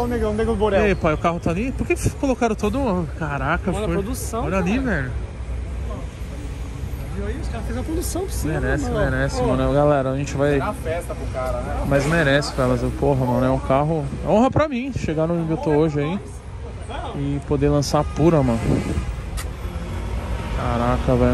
o negão do Borel. E aí, pai, o carro tá ali? Por que colocaram todo... Caraca, Olha foi... a produção, Olha ali, cara. velho. Viu aí? Os caras fizeram a produção pra você, Merece, mano. merece, mano. Galera, a gente vai... Dá uma festa pro cara, né? Mas merece, fellas. Porra, mano, é um carro... Honra pra mim chegar no onde eu tô hoje aí. E poder lançar a pura, mano. Caraca, velho.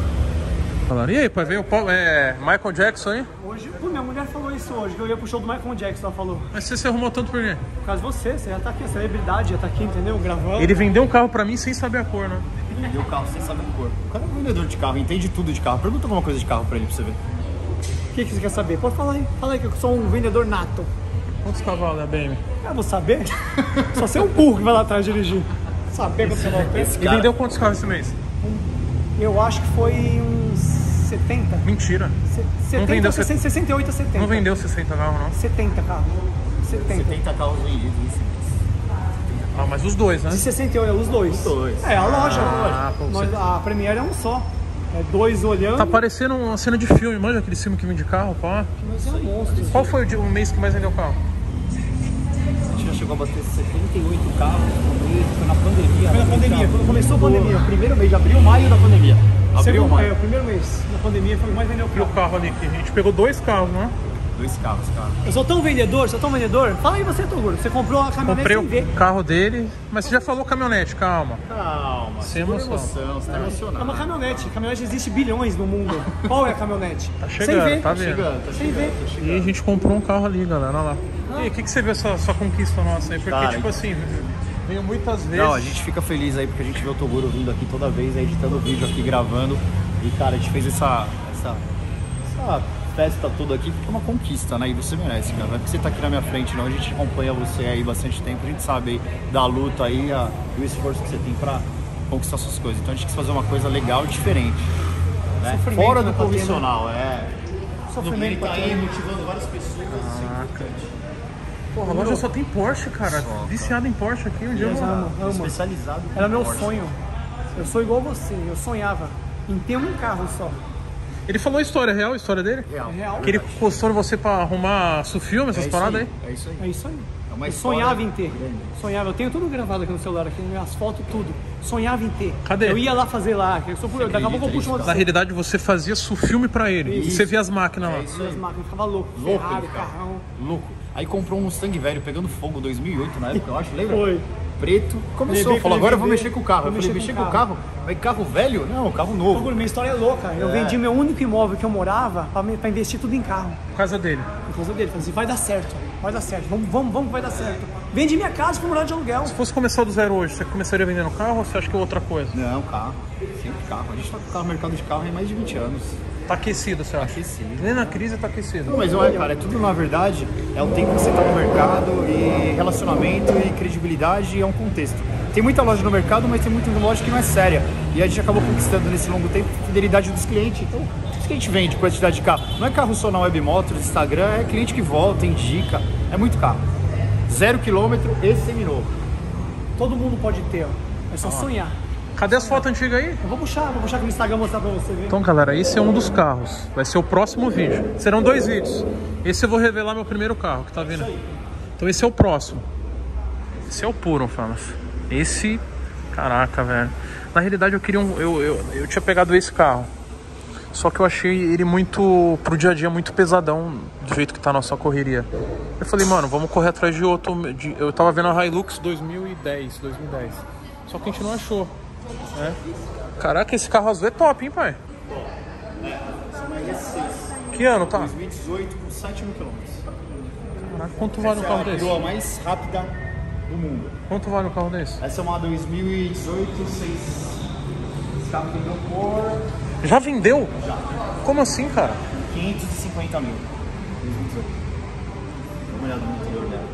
E aí, pai, veio o Michael Jackson aí? Hoje, pô, minha mulher falou isso hoje, que eu ia pro show do Michael Jackson, ela falou. Mas você se arrumou tanto por quê? Por causa de você já tá aqui, a celebridade já tá aqui, entendeu? Gravando. Ele vendeu um carro pra mim sem saber a cor, né? Vendeu o carro sem saber a cor. O cara é um vendedor de carro, entende tudo de carro. Pergunta alguma coisa de carro pra ele, pra você ver. O que você quer saber? Pode falar aí. Fala aí que eu sou um vendedor nato. Quantos cavalos é a BM? Eu vou saber? Só ser um burro que vai lá atrás dirigir. Saber quanto você vai ter. Esse E cara... vendeu quantos carros esse mês? Eu acho que foi uns 70. Mentira. 70, vendeu 68 a 70. Não vendeu 60 carros, não. 70 carros. 70. 70 carros vendidos, isso. Ah, mas os dois, né? De 68, os dois. Os dois. É, a loja. pô, Nós, a Premiere é um só. É dois olhando. Tá parecendo uma cena de filme, manja aquele filme que vende carro, pá. Mas é um monstro. Qual foi o mês que mais vendeu carro? A gente já chegou a bater 78 carros, foi na pandemia. Foi na pandemia, quando começou a pandemia. Primeiro mês de abril, maio da pandemia. Abril, maio. O primeiro mês da pandemia foi o mais vendeu E o carro. carro ali, que a gente pegou dois carros, né? 2 carros, cara. Eu sou tão vendedor, Fala aí você, Toguro. Você comprou a caminhonete Comprei sem ver. o carro dele, mas você já falou caminhonete, calma. Calma, Sem segura a emoção. você tá É emocionado. uma caminhonete. Caminhonete existe bilhões no mundo. Qual é a caminhonete? Tá Sem chegando, ver. tá vendo? Tá Sem ver. chegando, tá chegando. E a gente comprou um carro ali, galera, olha lá. E aí, o que você viu essa conquista nossa aí? Porque, Cara, tipo assim, veio muitas vezes... Não, a gente fica feliz aí porque a gente vê o Toguro vindo aqui toda vez, aí, editando vídeo aqui, gravando. E cara, a gente fez essa festa toda aqui porque é uma conquista, né? E você merece, cara. Não é porque você tá aqui na minha frente, não. A gente acompanha você aí bastante tempo, a gente sabe aí da luta aí, e o esforço que você tem pra conquistar suas coisas. Então a gente quis fazer uma coisa legal e diferente. Né? Sofrimento Fora do tá tendo. convencional, Sofrimento Ele tá tá aí tendo. motivando várias pessoas. Isso é importante. Porra, a loja só tem Porsche, cara. Viciado em Porsche aqui, um dia eu vou... Amo. Especializado. em Era meu Porsche. sonho. Eu sou igual você. Eu sonhava em ter um carro só. Ele falou a história real, a história dele? Real. Real. Que ele encostou em você pra arrumar sufilme, essas paradas aí? É isso aí. É isso aí. É uma Eu história sonhava em ter. grande. Sonhava. Eu tenho tudo gravado aqui no celular, aqui nas fotos, tudo. Sonhava em ter. Cadê? Eu ia lá fazer lá. Daqui a pouco eu puxo uma Na realidade, você fazia sufilme pra ele. E Isso. você via as máquinas lá. É isso As aí. máquinas, ficava louco. Louco, Ferrari, ele ficava. carrão. Louco. Aí comprou um Mustang velho pegando fogo 2008 na época, eu acho, lembra? Foi. Preto. Começou, Levei falou, pra agora eu vou vender, mexer com o carro. Eu vou falei, mexer mexer com com o carro? Mas carro velho? Não, carro novo. Toguro, minha história é louca. Eu vendi meu único imóvel que eu morava pra investir tudo em carro. Por causa dele. Por causa dele. Falei assim, vai dar certo. Vai dar certo. Vamos que vai dar certo. Vendi minha casa pra morar de aluguel. Se fosse começar do zero hoje, você começaria vendendo carro ou você acha que é outra coisa? Não, carro. Sempre carro. A gente tá com o mercado de carro há mais de 20 anos. Tá aquecido, você acha? Aquecido. Nem na crise tá aquecido. Não, mas não é, cara, é tudo na verdade, é o tempo que você tá no mercado e relacionamento e credibilidade é um contexto. Tem muita loja no mercado, mas tem muita loja que não é séria. E a gente acabou conquistando nesse longo tempo a fidelidade dos clientes. Então, por isso que a gente vende quantidade de carro. Não é carro só na Web Motors, Instagram, é cliente que volta, indica. É muito carro. 0 km e seminovo. Todo mundo pode ter, ó. É só sonhar. Cadê as fotos antigas aí? Eu vou puxar aqui no Instagram mostrar pra você ver. Então, galera, esse é um dos carros. Vai ser o próximo vídeo. Serão 2 vídeos. Esse eu vou revelar meu primeiro carro, que tá vindo. Então esse é o próximo. Esse é o puro, falas. Esse... Caraca, velho. Na realidade eu queria eu tinha pegado esse carro. Só que eu achei ele muito... Pro dia a dia muito pesadão. Do jeito que tá a nossa correria. Eu falei, mano, vamos correr atrás de outro... Eu tava vendo a Hilux 2010. Só que a gente não achou. É. Caraca, esse carro azul é top, hein, pai? Essa é uma RS6. Que ano tá? 2018 com 7 mil km. Caraca, quanto vale um Essa é carro a desse? coroa mais rápida do mundo. Quanto vale um carro desse? Essa é uma 2018, esse carro vendeu por Já vendeu? Como assim, cara? 550 mil. 2018. Dá uma olhada no interior dela.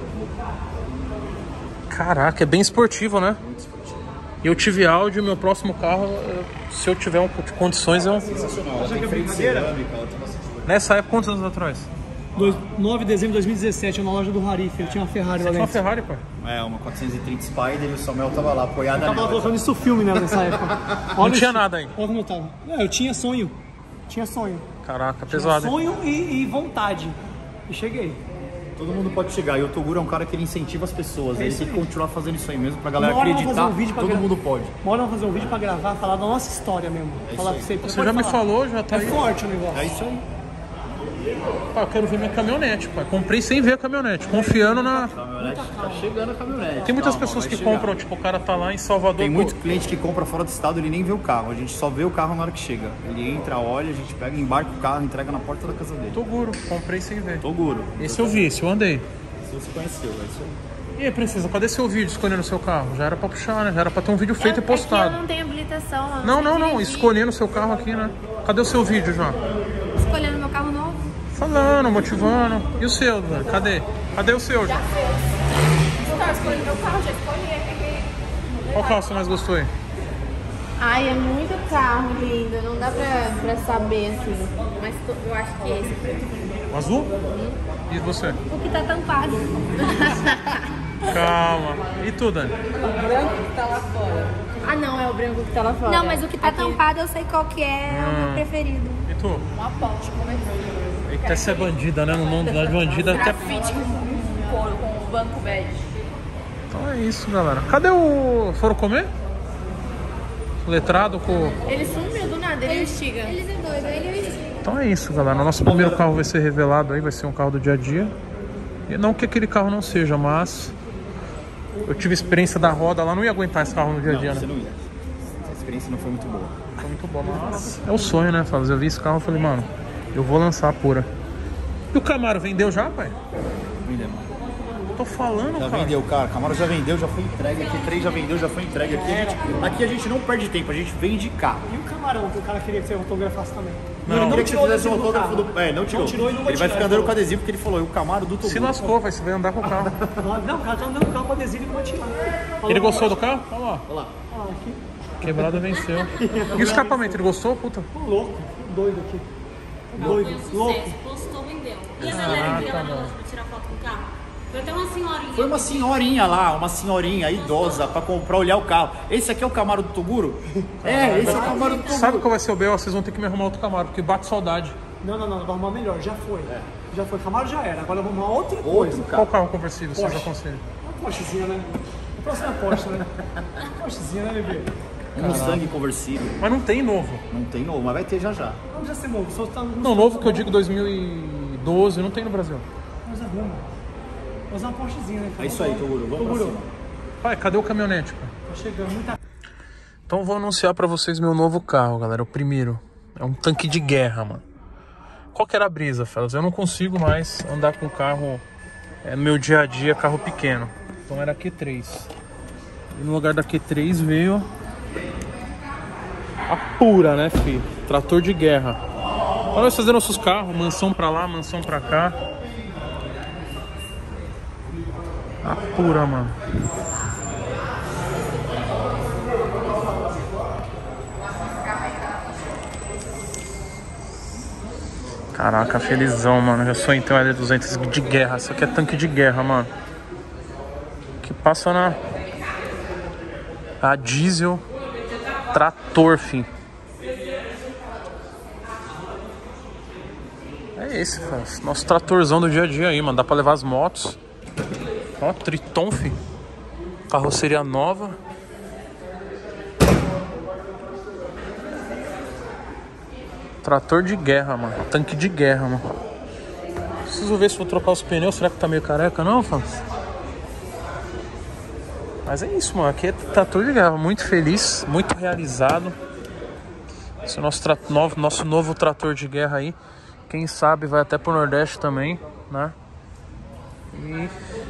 Caraca, é bem esportivo, né? Muito esportivo. Eu tive áudio, meu próximo carro, se eu tiver condições, eu... Sensacional. Ela Acha tem que é freio de brincadeira? cerâmica, ela tem bastante coisa. Nessa época, quantos anos atrás? 9 de dezembro de 2017, na loja do Harif. Eu tinha uma Ferrari Você lá tinha uma dentro. Ferrari, pai? É, uma 430 Spider e o Samuel tava lá apoiado Eu tava nela. colocando isso filme né, nessa época. Não tinha nada aí. Olha como eu tava. Eu tinha sonho. Tinha sonho. Caraca, Tinha pesado, hein? sonho e vontade. E cheguei. Todo mundo pode chegar. E o Toguro é um cara que ele incentiva as pessoas. Ele tem que continuar fazendo isso aí mesmo pra galera Uma hora acreditar. vamos fazer um vídeo pra Todo mundo pode. Uma hora vamos fazer um vídeo pra gravar, falar da nossa história mesmo. Falar pra você. Você já me falou, já tá É aí. forte o negócio. É isso aí. Pai, eu quero ver minha caminhonete, pai. Comprei sem ver a caminhonete, confiando na... Caminhonete, tá chegando a caminhonete. Tem muitas Calma, pessoas vai que chegar. compram, tipo, o cara tá lá em Salvador. Tem pô, muito cliente que compra fora do estado, ele nem vê o carro. A gente só vê o carro na hora que chega. Ele entra, olha, a gente pega, embarca o carro, entrega na porta da casa dele. Toguro, comprei sem ver. Toguro. Esse eu vi, esse eu andei. Se você conheceu, é isso aí. E aí, princesa, cadê seu vídeo escolhendo o seu carro? Já era pra puxar, né? Já era pra ter um vídeo feito e Aqui postado. eu não tenho habilitação. eu Não, sei não, dirigir. escolhendo o seu carro aqui, né? Cadê o seu vídeo, João? Escolhendo meu carro novo. Falando, motivando. E o seu, Dani? Cadê? Cadê o seu, João? Eu tava escolhendo meu carro, já escolhi. Peguei. Qual carro você mais gostou aí? Ai, é muito carro lindo. Não dá pra saber assim. Mas eu acho que esse. O azul? E você? O que tá tampado. Calma. E tu, Dani? Ah, não, é o branco que tá lá fora. Não, mas o que tá tampado eu sei qual que é, é o meu preferido. E tu? Uma ponte, como é que Eita, essa é bandida, né? No nome da bandida até... grafite com couro, com o banco bege. Então é isso, galera. Cadê o... Foram comer? O letrado com... Ele sumiu do nada, ele instiga. Eles é doido, ele instiga. Então é isso, galera. O nosso primeiro carro vai ser revelado aí, vai ser um carro do dia a dia. E não que aquele carro não seja, mas... Eu tive experiência da roda lá, não ia aguentar esse carro no dia a dia, Não, né? você não ia. Essa experiência não foi muito boa. Foi muito bom, mas... É o sonho, né, Fábio? Eu vi esse carro e falei, mano, eu vou lançar a pura. E o Camaro vendeu já, pai? Vendemos. Tô falando, Já cara. vendeu, cara. Camaro já vendeu, já foi entregue. Aqui 3 já vendeu, já foi entregue. Aqui a gente não perde tempo, a gente vende carro. E o camarão, que o cara queria que você autografasse também. Não. Ele queria que você tirou o fizesse um adesivo do autógrafo carro. do... É, não tirou. Não tirou e não vai Ele vai tirar, ficar andando ele com adesivo porque ele falou, o Camaro do Toguro. Se lascou, vai, você vai andar com o carro. Não, o cara tá andando com o carro com adesivo e não vai tirar. Ele gostou do carro? Olha lá. Olha lá. Ah, aqui. Quebrada venceu. E o escapamento, ele gostou, puta? Tô louco, doido aqui. Tô doido, louco. Postou, vendeu. E a galera que ia lá na loja pra tirar foto com o carro? Foi até uma senhorinha. Foi uma senhorinha lá, uma senhorinha idosa pra olhar o carro. Esse aqui é o Camaro do Toguro? É, esse é o Camaro do Toguro. Sabe qual vai ser o B.O.? Vocês vão ter que me arrumar outro Camaro, porque bate saudade. Não, vou arrumar melhor, já foi. Já foi, Camaro já era, agora vamos arrumar outra coisa. Outro Qual carro. carro conversível vocês Porsche. aconselham? Uma Porschezinha, né? A próxima é a Porsche, né? Porschezinha, né, bebê? Um Mustang conversível. Mas não tem novo. Não tem novo, mas vai ter já. Não precisa ser novo, só tá... Não, novo que eu digo 2012, não tem no Brasil. Mas arruma. Mas uma Porschezinha, né? É isso aí, Toguro. Vamos pra cima. Pai, cadê o caminhonete, pai? Tá chegando muita... Então eu vou anunciar pra vocês meu novo carro, galera. O primeiro. É um tanque de guerra, mano. Qual que era a brisa, fellas? Eu não consigo mais andar com carro no meu dia a dia, carro pequeno. Então era Q3. E no lugar da Q3 veio a pura, né, filho? Trator de guerra. Olha nós fazendo nossos carros, mansão pra lá, mansão pra cá. A pura, mano. Caraca, felizão, mano. Já sou então L200 de guerra. Isso aqui é tanque de guerra, mano. Que passa na... A diesel. Trator, fi. É esse, cara. Nosso tratorzão do dia a dia aí, mano. Dá pra levar as motos. Ó, Triton, fi. Carroceria nova. Trator de guerra, mano. Tanque de guerra, mano. Preciso ver se vou trocar os pneus. Será que tá meio careca, não, Fábio? Mas é isso, mano. Aqui é trator de guerra. Muito feliz, muito realizado. Esse é o nosso novo trator de guerra aí. Quem sabe vai até pro Nordeste também, né? E...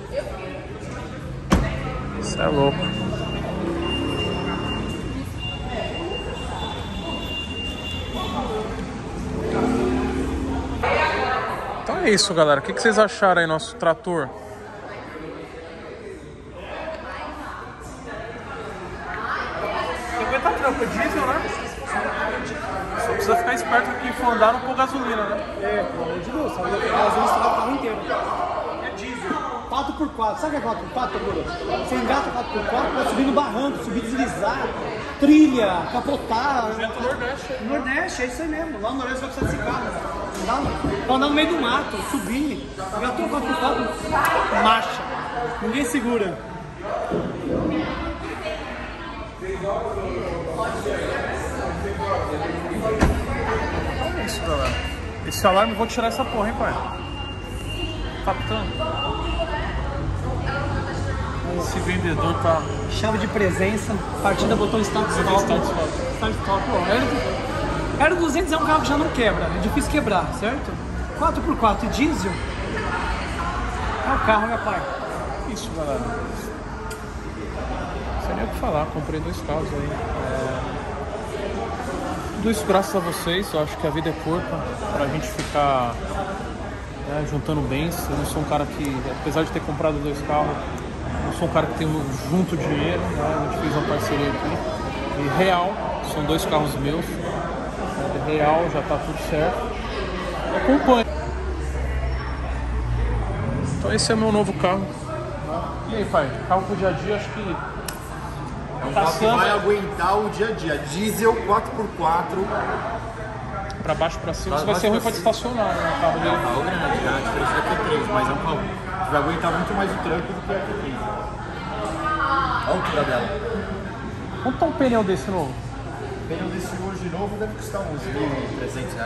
Isso é louco. Então é isso, galera. O que vocês acharam aí, nosso trator? Aguenta tranco diesel, né? Só precisa ficar esperto que for andar não pôr gasolina, né? É, pelo amor de Deus, sabe? A gasolina estraga o carro inteiro. É diesel. Tá 4x4. Sabe o que é 4x4, Toguro? Você engata 4x4 pra subir no barranco, subir, deslizar, trilha, capotar. Projeto Nordeste. Nordeste, é isso aí mesmo. Lá no Nordeste vai precisar desse carro. Pra andar no meio do mato, subir. Engatou 4x4, marcha. Ninguém segura. É isso, galera. Esse alarme, eu vou tirar essa porra, hein, pai? Capitão. Esse vendedor tá... Chave de presença, partida, botão start stop. Start stop. Start stop, ó. Aero 200 é um carro que já não quebra, é difícil quebrar, certo? 4x4 e diesel é o carro, meu pai. Isso, galera. Não sei nem o que falar, comprei 2 carros aí. Tudo isso graças a vocês. Eu acho que a vida é curta pra gente ficar juntando bens. Eu não sou um cara que, apesar de ter comprado 2 carros, eu sou um cara que tem junto dinheiro, né? A gente fez uma parceria aqui. E real, são 2 carros meus. Real, já tá tudo certo. Acompanhe. Então esse é o meu novo carro. E aí, pai? Carro pro dia a dia, acho que... É um carro que vai aguentar o dia a dia. Diesel 4x4. Pra baixo, pra cima, isso vai ser ruim pra estacionar, né? O carro dele. É um carro grande, a diferença da Q3, mas é um carro que vai aguentar muito mais o tranco do que a Q3. Olha a altura dela. Quanto tá um pneu desse novo? O pneu desse hoje novo deve custar uns R$1.300.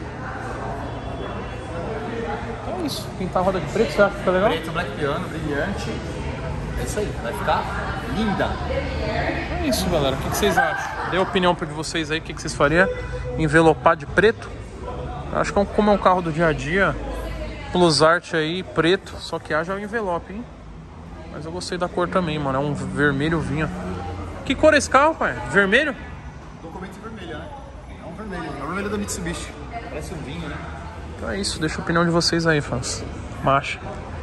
Então é isso. Pintar a roda de preto, você acha que fica legal? Preto, black piano, brilhante. É isso aí, vai ficar linda. É isso, galera. O que vocês acham? Dê a opinião de vocês aí, o que vocês fariam? Envelopar de preto? Eu acho que como é um carro do dia a dia, plus art aí, preto, só que haja o envelope, hein? Mas eu gostei da cor também, mano. É um vermelho vinho. Que cor é esse carro, pai? Vermelho? Documento vermelho, né? É um vermelho. É o vermelho da Mitsubishi. Parece um vinho, né? Então é isso. Deixa a opinião de vocês aí, fãs. Marcha.